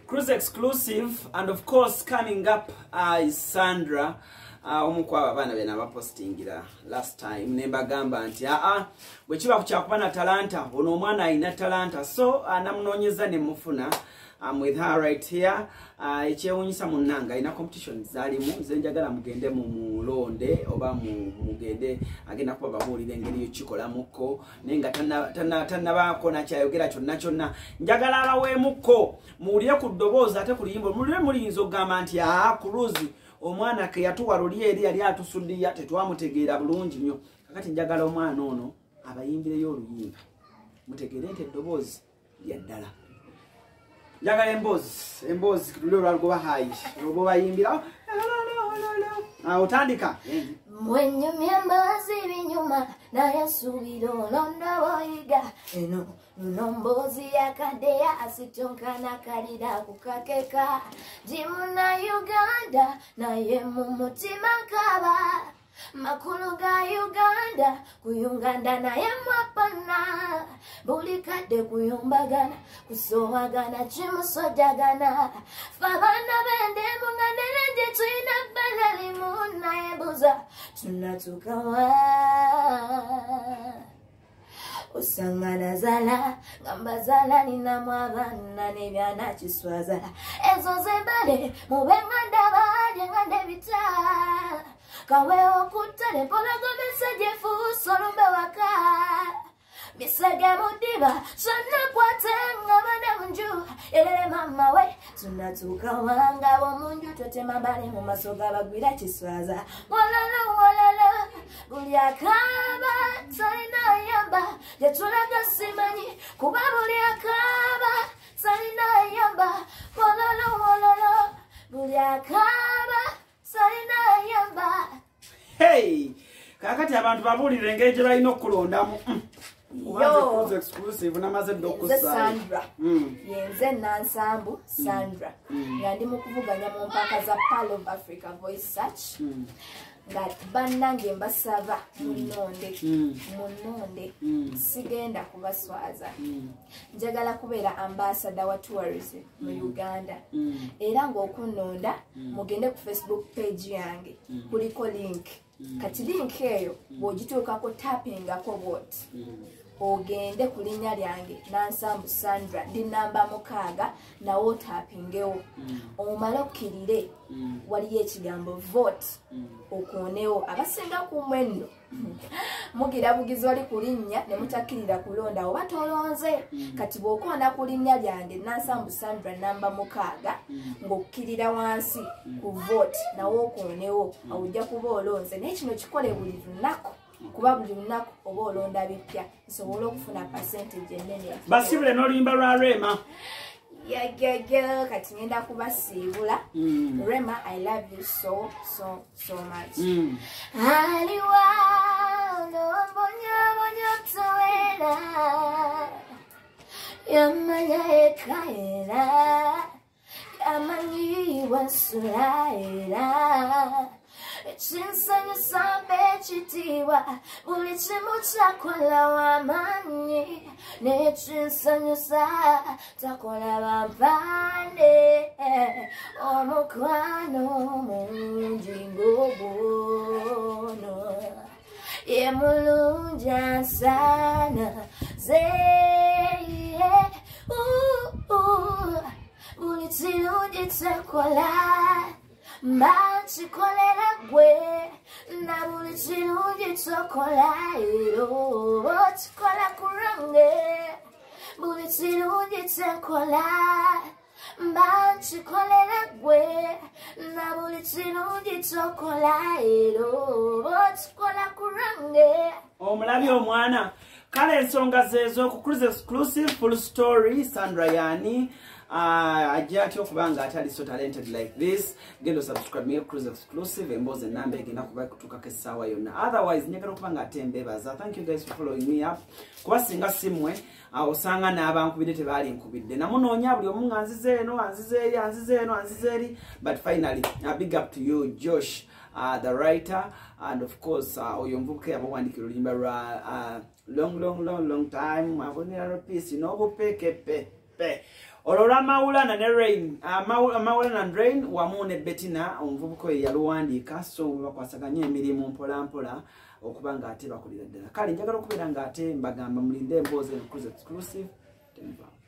Cruise exclusive, and of course coming up is Sandra. Omukwa abana bena bapostingira last time nemba gamba nti bwe kiba kuchakuba na talanta ono omwana alina talanta, so namunonyeza ne mufuna. I'm with her right here. Ekyewunyisa munnanga ina competition zalimu zenjagala mugende mu mulonde oba mugende agenda kuba bahulira engeri yokikola muko nenga tanabako nakyayogera kyonna njagala abaweemuko muwulire ku ddoboozi ate ku luyimbo muliyinza okugamba nti Cruise omwana ke yatuwa luli eri yali atusuddiya tetwamutegeera bulungi nnyo. Kakati njagala omwana ono abayimbireyo oluyimba mutegeere nti eddoboozi lya ddala. Njagala emboozi lulyo lwalugoba hayi oba bayimbira otandika mwenye myambazi binyuma naye nsubira olonda boyiga eno nombozi yakaddeya asitonkana kalira kukakeka jimuna Uganda naye mu mutima kaba makulu ga Uganda kuyunganda naye mwapana buli kadde kuyombagana kusowagana chimusojagana fabana bende munganere twina balali munna ebuza tunatukawa usangana zala ngamba zala nina mwabana nebyana kiswazala ezo zebale mubenganda baje ngande bita kawe okutale polagomese jefu solumbe waka bisage mudiba sonna kwatenga bana munju elele mama we tunatuka wanga bo munju totema bale mu masoga bagwira kiswaza walala buli akaba salina yamba yatulaga simanyi kuba buli akaba salina yamba walala buli akaba salina yamba. Hey, kakati abantu babulire engeri gye balina okulondamu. Cruise exclusive namaze dokusa Sandra. Yenze Nansambu Sandra. Yandi mukuvuganya mu mpaka za Pearl of Africa Voice Search. That banange mbasava munonde sigenda kubaswaza njagala kubeera ambassador wa tourism mu Uganda era ng'okunonda mugende ku Facebook page yange kuliko link kati link eyo bw'ogituukako tappingako bwoti ogende ku linnya lyange Nansambu Sandra ndi namba 6 nawo tappingewo omala okkirire waliyo ekigambo vote okuonewo abasinga ku mwenno mugira bugizi wali ku linnya ne mutakkirira kulonda oba tolonze kati bw'okoona ku linnya lyange Nansambu Sandra namba 6 ng'okkirira wansi ku vote nawo okuonewo awujja kuba olonze naye kino kikole buli lunaku kuba buli lunaku oba olonda bipya nsobola okufuna percentage ennene basibule n'oluyimba lwa Rema. Yeah, kati ngenda kubasiibula. Rema, I love you so much. Aliwa no bonya towera yamanya ekaera yamanyi wasulaera chinsanya sambe chitiwa buli chimu chakola wamanyi ne chinsanya sa takola bampande omukwano mungi ngobono ye mulunja sana zeye buli chirungi chakola mbachikolera gwe na buli kirungi kyokola ero chikola kurange buli kirungi kyenkola mbachikolera gwe na buli kirungi kyokola ero chikola kurange. Omulabi omwana kale ensonga zezo ku Cruise exclusive full story Sandra yani ajati okubanga atali so talented like this gendo subscribe me Cruise exclusive emboze nambe genda kuba kutuka kesawa yonna otherwise nyekero okubanga atembe baza. Thank you guys for following me up kubasinga simwe osanga n'abankubide tebali nkubidde namunoonya buli omu nganzize eno anzize eri but finally a big up to you Josh the writer and of course oyomvuke abawandikira oluyimba lwa long time abonera peace no bupeke pe Olora Maulana ne Rain, Maulana and Rain wamu ne Bettina omuvubuka yaluwandiika so bakwasaganya emirimu mpola okubanga ate bakulira ddala. Kale njagala okubeera nga ate mbagamba mulinde emboozi exclusive.